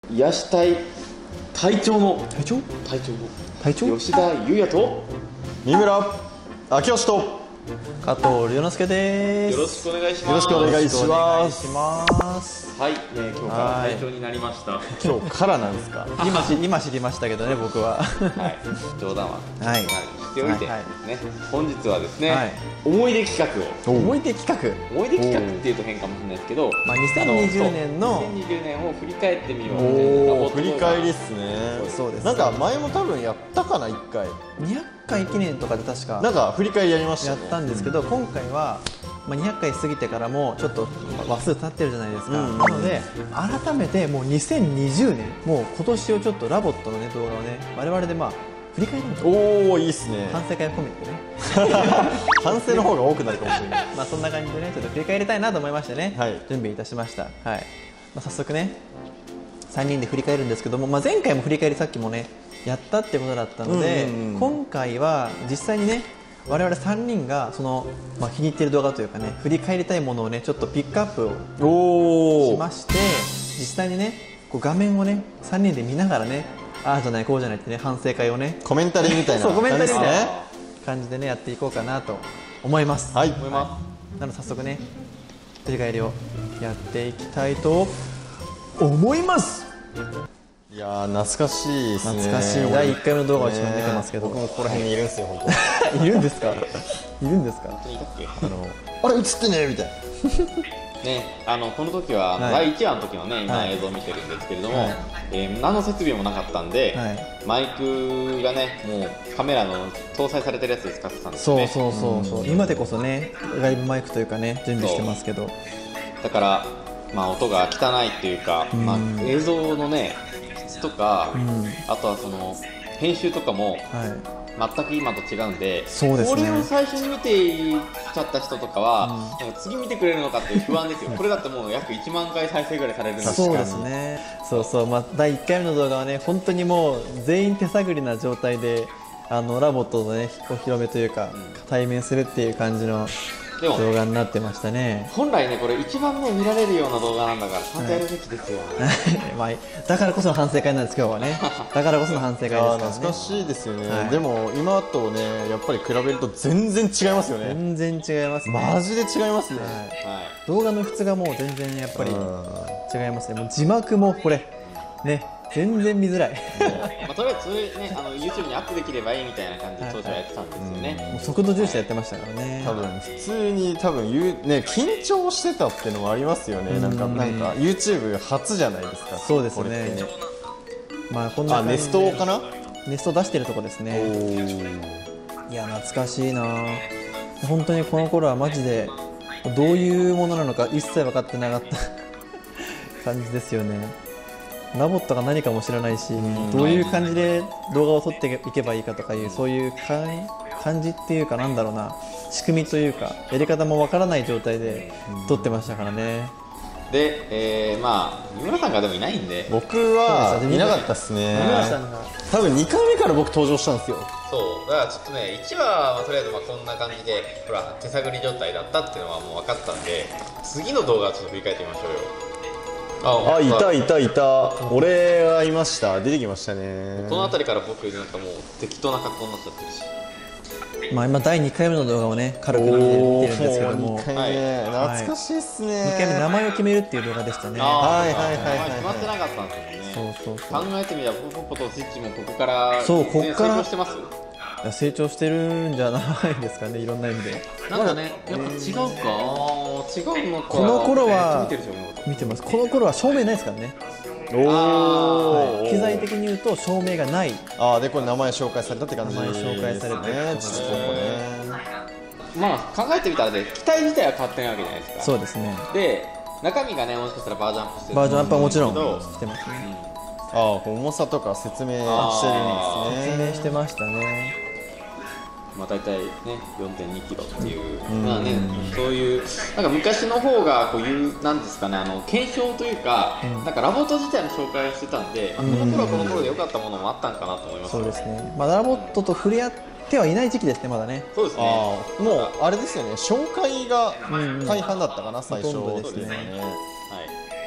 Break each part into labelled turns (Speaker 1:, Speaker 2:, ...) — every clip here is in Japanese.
Speaker 1: 癒したい隊長の吉田裕也と
Speaker 2: 三村明義と
Speaker 3: 加藤龍之介です。
Speaker 1: よろしくお願いします。
Speaker 2: よろしくお願いします。
Speaker 1: はい、今日から隊長になりました。
Speaker 2: 今日からなんですか？
Speaker 3: 今知りましたけどね、僕は。
Speaker 1: はい、冗談はしておいて、
Speaker 3: はい
Speaker 1: ね、本日はですね、
Speaker 3: はい、
Speaker 1: 思い出企画を。
Speaker 3: 思い出企画
Speaker 1: っていうと変かもしれないですけど、
Speaker 3: 2020年の
Speaker 1: 2020年を振り返ってみよう。
Speaker 2: 振り返りっすね。
Speaker 3: そうです。
Speaker 2: なんか前も多分やったかな、1回
Speaker 3: 200回記念とかで確か
Speaker 2: なんか振り返りやりましたね。
Speaker 3: やったんですけど、今回は200回過ぎてからもちょっと話数経ってるじゃないですか。なので改めてもう2020年、もう今年をちょっとラボットのね動画をね、我々で振り返りましょう。
Speaker 2: おお、いいっすね。
Speaker 3: 反省会を込めてね。
Speaker 2: 反省の方が多くなるかもしれない。
Speaker 3: そんな感じでね、ちょっと振り返りたいなと思いましてね、
Speaker 2: はい、
Speaker 3: 準備いたしました。はい。早速ね、3人で振り返るんですけども、前回も振り返りさっきもねやったってことだったので、今回は実際にね我々3人がその、気に入っている動画というかね、振り返りたいものをねちょっとピックアップをしまして、実際にねこう画面をね3人で見ながらね、ああじゃないこうじゃないってね、反省会をね
Speaker 2: コメンタリーみたいな
Speaker 3: そうコメンタリーみたいな感じでねやっていこうかなと思います。
Speaker 2: はい、
Speaker 1: 思います。
Speaker 3: なので早速ね振り返りをやっていきたいと思います。
Speaker 2: いやー、懐かしいですね。
Speaker 3: 懐かしい第1回目の動画を一番見てますけど、
Speaker 2: 僕もここら辺にいるんですよ、本当。
Speaker 3: いるんですか？いるんですか？
Speaker 2: あれ映ってねみたいな。
Speaker 1: ね、この時は第1話の時のね、今映像を見てるんですけれども、何の設備もなかったんで、マイクがねもうカメラの搭載されてるやつで使ってたんですよね。
Speaker 3: そう今でこそね外部マイクというかね準備してますけど、
Speaker 1: だから音が汚いっていうか、映像のね質とか、あとはその編集とかも、全く今と違うんで、これを最初に見ていっちゃった人とかは、次見てくれるのかっていう不安ですよ。これだってもう約1万回再生ぐらいされるんですよ。
Speaker 3: そうですね。第1回目の動画はね本当にもう全員手探りな状態でラボットのねお披露目というか、対面するっていう感じの動画になってましたね。
Speaker 1: 本来ねこれ一番ね見られるような動画なんだからちゃんとやるべきですよ。
Speaker 3: だからこその反省会なんです今日はね。だからこその反省会ですからね。
Speaker 2: 懐かしいですよね。でも今とねやっぱり比べると全然違いますよね。
Speaker 3: 全然違いますね。
Speaker 2: マジで違いますね。
Speaker 3: 動画の質がもう全然やっぱり違いますね。もう字幕もこれね全然見づらい。
Speaker 1: とりあえずそれねYouTube にアップできればいいみたいな感じで当時はやってたんですよね。
Speaker 3: もう速度重視でやってましたからね。
Speaker 2: 多分普通に緊張してたっていうのもありますよね。なんか YouTube 初じゃないですか。
Speaker 3: そうですね。こんな
Speaker 2: ネストかな？
Speaker 3: ネスト出してるとこですね。いや懐かしいな。本当にこの頃はマジでどういうものなのか一切分かってなかった感じですよね。ラボットが何かも知らないし、どういう感じで動画を撮っていけばいいかとかいうそういう感じっていうか、なんだろうな、仕組みというかやり方もわからない状態で撮ってましたからね。
Speaker 1: で、三村さんがでもいないんで、
Speaker 2: 僕はいなかったっすね。
Speaker 3: 三村さんが
Speaker 2: 多分2回目から僕登場したんですよ。
Speaker 1: そうだからちょっとね1話はとりあえずこんな感じでほら手探り状態だったっていうのはもう分かったんで、次の動画をちょっと振り返ってみましょうよ。
Speaker 2: いた俺はいました。出てきましたね。
Speaker 1: この辺りから僕なんかもう適当な格好になっちゃってるし、
Speaker 3: 今第2回目の動画をね軽く見てるんですけども、
Speaker 2: 2回目懐かしいっすね。
Speaker 3: 2回目名前を決めるっていう動画でしたね。
Speaker 1: 決まってなかったんですよね。考えてみればポポとスイッチもここから成長してます。
Speaker 3: 成長してるんじゃないですかね、いろんな意味で。
Speaker 1: なんかねやっぱ違うか、違うのか。
Speaker 3: この頃は見てます。この頃は照明ないですからね。機材的に言うと照明がない。
Speaker 2: でこれ名前紹介されたって感じですね。
Speaker 3: 紹介されて
Speaker 1: 考えてみたらね、機体自体は変わってないわけじゃないですか。
Speaker 3: そうですね。
Speaker 1: で中身がねもしかしたらバージョンアップしてる。
Speaker 3: バージョンアップはもちろんしてますね。
Speaker 2: 重さとか説明してるんですね。
Speaker 3: 説明してましたね。
Speaker 1: 大体ね 4.2 キロっていう、そういうなんか昔の方がこういうなんですかね、検証というか、なんかラボット自体の紹介をしてたんで、この頃はこの頃で良かったものもあったんかなと思います。
Speaker 3: そうですね。ラボットと触れ合ってはいない時期ですね、まだね。
Speaker 1: そうですね。
Speaker 2: もうあれですよね、紹介が大半だったかな、最初
Speaker 1: ですね。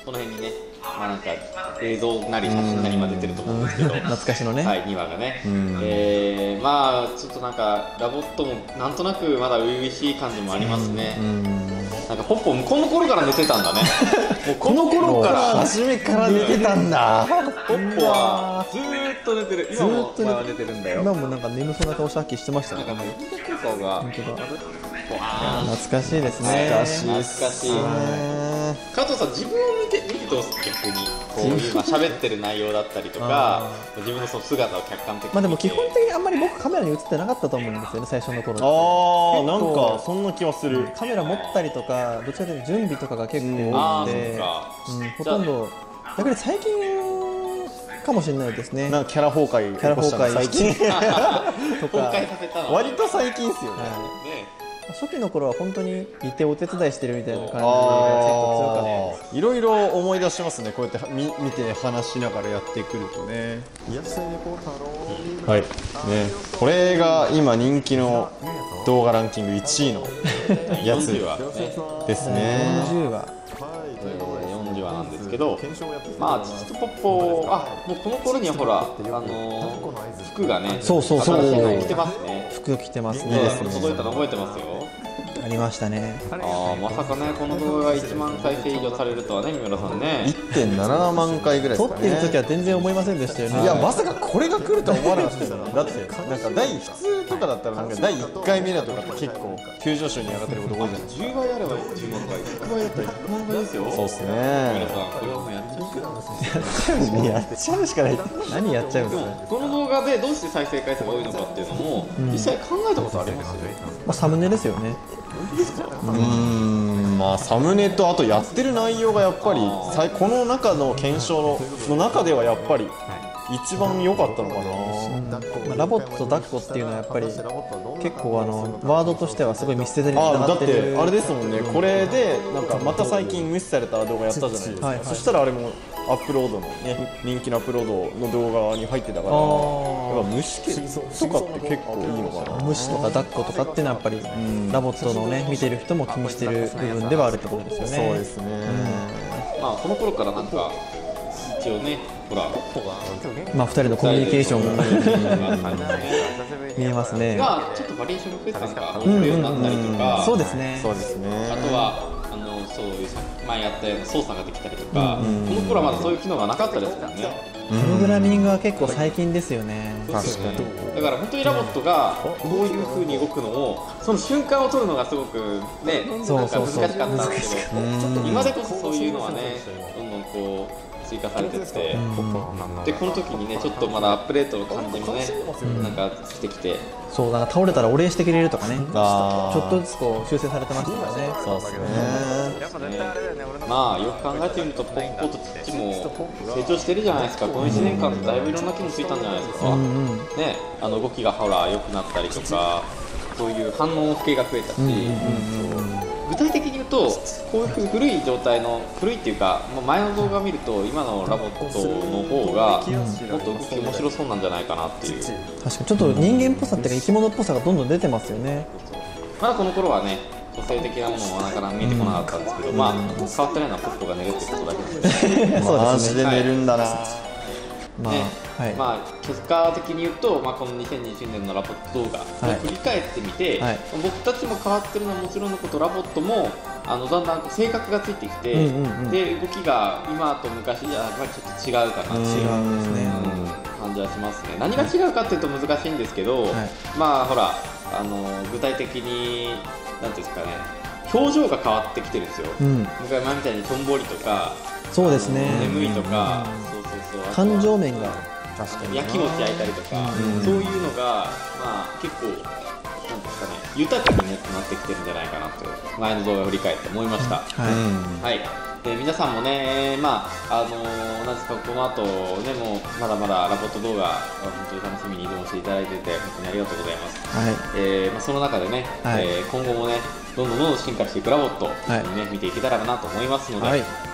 Speaker 1: この辺にね、まあなんか映像なり写真なり今出てると思うんですけど、
Speaker 3: 懐かしのね、
Speaker 1: はい、2話がね、まあちょっとなんかラボットもなんとなくまだ初々しい感じもありますね。なんかポッポこの頃から寝てたんだね。もうこの頃から
Speaker 2: 初めから寝てたんだ。
Speaker 1: ポッポはずーっと寝てる。今も前は寝てるんだよ。
Speaker 3: 今もなんか眠そうな顔さっきしてましたね。
Speaker 1: なんかもう顔が
Speaker 3: 懐かしいですね。
Speaker 1: 懐かしい。加藤さん、自分を見てどうする？逆にこう今喋ってる内容だったりとか、自分のその姿を客観的に。
Speaker 3: まあでも基本的にあんまり僕カメラに映ってなかったと思うんですよね、最初の頃って。
Speaker 2: なんかそんな気はする。
Speaker 3: カメラ持ったりとか、どちらかというと準備とかが結構多くて、ほとんど逆に最近かもしれないですね。
Speaker 2: なんかキャラ崩壊最近
Speaker 1: とか
Speaker 2: 割と最近ですよね。
Speaker 3: 初期の頃は本当にいてお手伝いしてるみたいな感じが結構強かったです。
Speaker 2: いろいろ思い出しますね、こうやって見て話しながらやってくるとね。はいね、これが今人気の動画ランキング1位のやつですね。
Speaker 3: 40話
Speaker 1: 40話なんですけど、まあ父とポッポ、もうこの頃にはほら服がね、
Speaker 3: そう
Speaker 1: 新しいの着てますね。
Speaker 3: 服着てますね。
Speaker 1: 届いたの覚えてますよ。
Speaker 3: ありましたね。
Speaker 1: まさかね、この動画が1万再生以上されるとはね、三村さんね。
Speaker 2: 1.7 万回ぐらいですかね。
Speaker 3: 撮ってる時は全然思いませんでしたよね。
Speaker 2: いや、まさかこれが来るとは思わなかったですよ。だってなんか普通とかだったらなんか第1回目だとかって結構急上昇に上がってること多いじゃないですか。
Speaker 1: 10倍あれば10万回、100倍だったら100万回ですよ。
Speaker 2: そうですね。
Speaker 1: 皆さん、これはもうやっちゃう。
Speaker 2: やっちゃうしかない。
Speaker 3: 何やっちゃうんですか。
Speaker 1: この動画でどうして再生回数が多いのかっていうのも、実際考えたことあるんですよ。
Speaker 3: サムネですよね。
Speaker 2: まあサムネとあとやってる内容がやっぱりこの中の検証の中ではやっぱり一番良かったのかな。
Speaker 3: ラボットと抱っこっていうのはやっぱり結構ワードとしてはすごい密接に繋がってる。
Speaker 2: だってあれですもんね、これでなんかまた最近無視された動画やったじゃないですか。そしたらあれもアップロードのね、人気のアップロードの動画に入ってたから、やっぱ虫とかって結構いいのかな。
Speaker 3: 虫とか抱っことかっていうのはやっぱりラボットのね見てる人も気にしてる部分ではあるってことですよね。
Speaker 2: そうですね。
Speaker 1: まあこの頃からなんか一応ね、ほら、
Speaker 3: まあ2人のコミュニケーションが見えますね。
Speaker 1: がちょっとバリエーションが増えたのか、面白いようになったりとか、
Speaker 3: そうですね。
Speaker 2: そうですね。
Speaker 1: あとはそういう前やったような操作ができたりとか、この頃はまだそういう機能がなかったですからね。
Speaker 3: プログラミングは結構最近ですよね。
Speaker 2: 確かに。
Speaker 1: だから本当にラボットがこういう風に動くのをその瞬間を撮るのがすごくね、なんか難しかったんですけど、今でこそそういうのはね、どんどんこう追加されてって、でこの時にねちょっとまだアップデートの感じもねなんかしてきて、
Speaker 3: そうだから倒れたらお礼してくれるとかね、ちょっとずつこう修正されてましたからね。
Speaker 2: そうですね。
Speaker 1: まあよく考えてみるとポッポとチッチも成長してるじゃないですか。この1年間でだいぶいろんな機能ついたんじゃないですか。ね、動きがほら良くなったりとか、そういう反応系が増えたし、具体的に言うとこういう古い状態の古いっていうか前の動画を見ると今のラボットの方がもっと動き面白そうなんじゃないかなっていう。
Speaker 3: 確かにちょっと人間っぽさっていうか生き物っぽさがどんどん出てますよね。
Speaker 1: まだこの頃はね個性的なものはなかなか見えてこなかったんですけど、まあ変わってないのはポッポが寝るってことだけですね。
Speaker 2: マジで寝るんだな。
Speaker 1: まあ結果的に言うと、この2020年のラボット動画を振り返ってみて、僕たちも変わってるのはもちろんのこと、ラボットもだんだん性格がついてきて、で動きが今と昔じゃやっぱりちょっと違うかなっていう感じはしますね。何が違うかっていうと難しいんですけど、まあほら具体的になんていうんですかね、表情が変わってきてるんですよ。昔前みたいにとんぼりとか、
Speaker 3: そうですね、
Speaker 1: 眠いとか、
Speaker 3: 感情面が
Speaker 1: 焼きもち焼いたりとか、そういうのが、結構なんですかね、豊かになってきてるんじゃないかなと前の動画を振り返って思いました。はい、で皆さんもね、なんですか、この後ね、もうまだまだラボット動画本当に楽しみに移動していただいてて本当にありがとうございます。その中でね、今後もねどんどん進化していくラボットにね見ていけたらなと思いますので、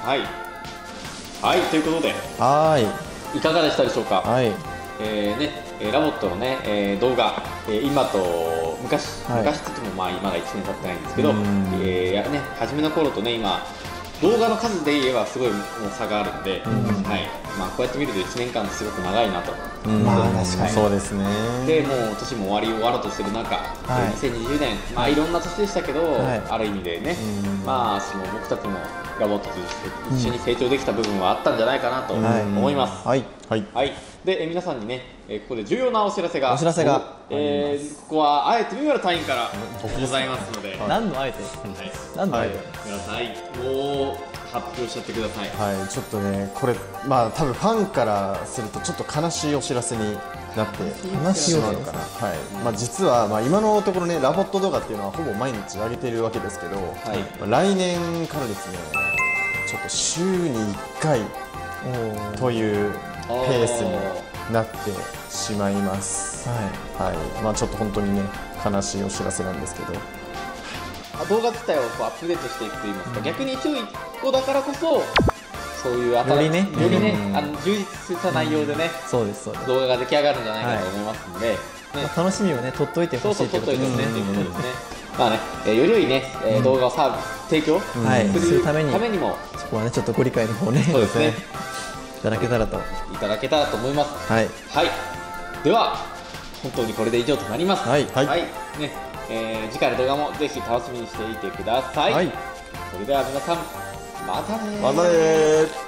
Speaker 1: ということで、いかがでしたでしょうか。ラボットのね、動画、今と昔って言ってもまだ1年経ってないんですけど、初めの頃とね今動画の数で言えばすごいもう差があるんで、はいまあ、こうやって見ると1年間すごく長いなと、
Speaker 3: まあ確かに
Speaker 2: そうですね。
Speaker 1: でもう年も終わろうとする中、2020年、まあ、いろんな年でしたけど、ある意味でね、まあ、その僕たちもラボットとして一緒に成長できた部分はあったんじゃないかなと思います。はいで皆さんにね、ここで重要なお知らせが、ここはあえて三村隊員からございますので、
Speaker 3: 何のあえて、何のあえて、
Speaker 1: 三村隊員もう発表しちゃってください。
Speaker 2: はい、ちょっとね、これまあ多分ファンからするとちょっと悲しいお知らせになってしまうのかな。はい、まあ実はまあ今のところね、ラボット動画っていうのはほぼ毎日上げてるわけですけど、来年からですね、ちょっと週に1回というペースになってしまいます。はい、まあちょっと本当にね悲しいお知らせなんですけど、
Speaker 1: 動画自体をこうアップデートしていくといいますか、逆に週1個だからこそそういうよりね充実した内容でね、動画が出来上がるんじゃないかと思いますので、
Speaker 3: 楽しみをね取っといてほしいということですね。
Speaker 1: まあね、より良いね動画を提供するためにも、
Speaker 3: そこはねちょっとご理解の方ね、そうですね、いただけたらと
Speaker 1: 思います。はい、では本当にこれで以上となります。はいね、次回の動画もぜひ楽しみにしていてください。それでは皆さんまたね。